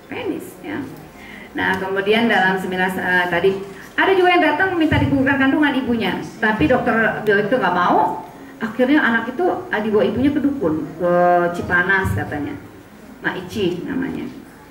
penis ya. Nah kemudian dalam seminar tadi ada juga yang datang minta digugurkan kandungan ibunya, tapi dokter biolog itu nggak mau. Akhirnya anak itu dibawa ibunya ke dukun, ke Cipanas katanya, Maici namanya.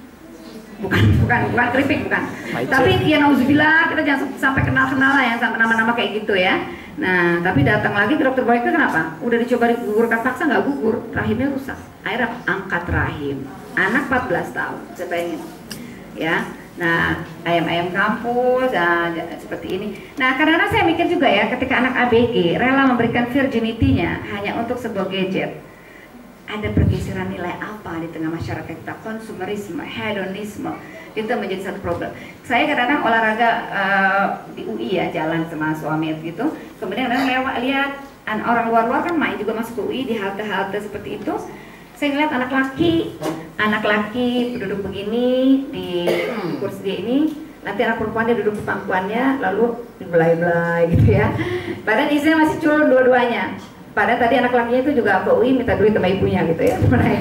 Bukan keripik, bukan. Tapi ya nauzubillah, kita jangan sampai kenal-kenal ya sampai nama-nama kayak gitu ya. Nah, tapi datang lagi ke dokter Boyke kenapa? Udah dicoba digugurkan paksa nggak gugur, rahimnya rusak. Akhirnya angkat rahim. Anak 14 tahun, saya bayangin. Ya. Nah, ayam-ayam kampus seperti ini. Nah, kadang-kadang saya mikir juga ya, ketika anak ABG rela memberikan virginity-nya hanya untuk sebuah gadget. Ada pergeseran nilai apa di tengah masyarakat kita? Konsumerisme, hedonisme, itu menjadi satu problem. Saya kadang-kadang olahraga di UI ya, jalan sama suami gitu. Kemudian lewat lihat orang luar-luar kan main juga masuk ke UI di halte-halte seperti itu. Saya ngeliat anak laki duduk begini di kursi dia ini, nanti anak perempuan dia duduk di pangkuannya, lalu dibelai-belai gitu ya. Padahal isinya masih culun dua-duanya. Padahal tadi anak lakinya itu juga ke UI minta duit sama ibunya gitu ya.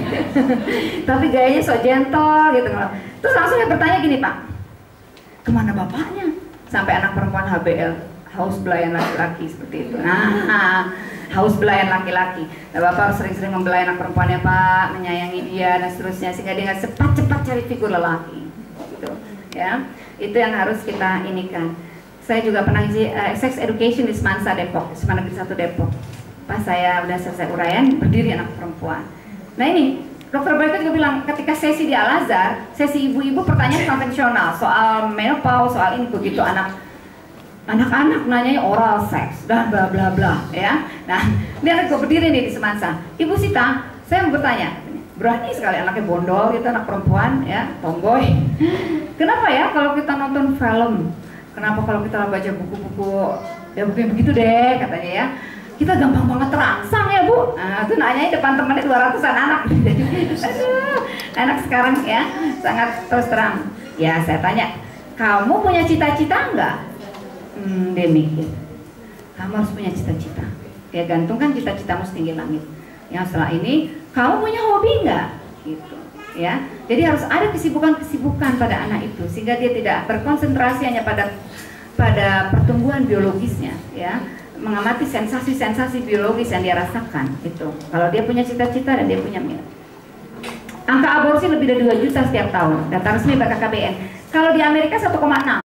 Tapi gayanya so gentle gitu. Terus langsung dia bertanya gini, Pak, kemana bapaknya? Sampai anak perempuan HBL, haus belayan laki-laki seperti itu. Nah, haus belayan laki-laki. Nah, bapak harus sering-sering membelai anak perempuannya, Pak, menyayangi dia dan seterusnya sehingga dia nggak cepat-cepat cari figur lelaki. Gitu, ya. Itu yang harus kita inikan. Saya juga pernah isi sex education di Semansa Depok, Semansa Negeri 1 Depok. Pas saya udah selesai uraian, berdiri anak perempuan. Nah ini, dokter Boyke juga bilang, ketika sesi di Al-Azhar, sesi ibu-ibu pertanyaan konvensional soal menopause, soal ini begitu anak-anak nanyanya oral seks dan bla bla bla ya. Nah, ini anak gue berdiri nih di Semansa. Ibu Sita, saya mau bertanya, berani sekali anaknya bondol gitu, anak perempuan ya, tomboy. Kenapa ya kalau kita nonton film? Kenapa kalau kita baca buku-buku ya buku begitu deh katanya ya? Kita gampang banget terangsang ya Bu. Nah, itu nanyanya depan temannya 200-an anak. Aduh, anak sekarang ya sangat terus terang. Ya saya tanya, kamu punya cita-cita enggak? Dia mikir, kamu harus punya cita-cita. Ya gantungkan cita-citamu setinggi langit. Yang setelah ini, kamu punya hobi enggak? Gitu. Ya, jadi harus ada kesibukan-kesibukan pada anak itu sehingga dia tidak berkonsentrasi hanya pada pertumbuhan biologisnya, ya. Mengamati sensasi-sensasi biologis yang dia rasakan itu. Kalau dia punya cita-cita dan dia punya minat. Angka aborsi lebih dari 2 juta setiap tahun. Data resmi BKKBN. Kalau di Amerika 1,6.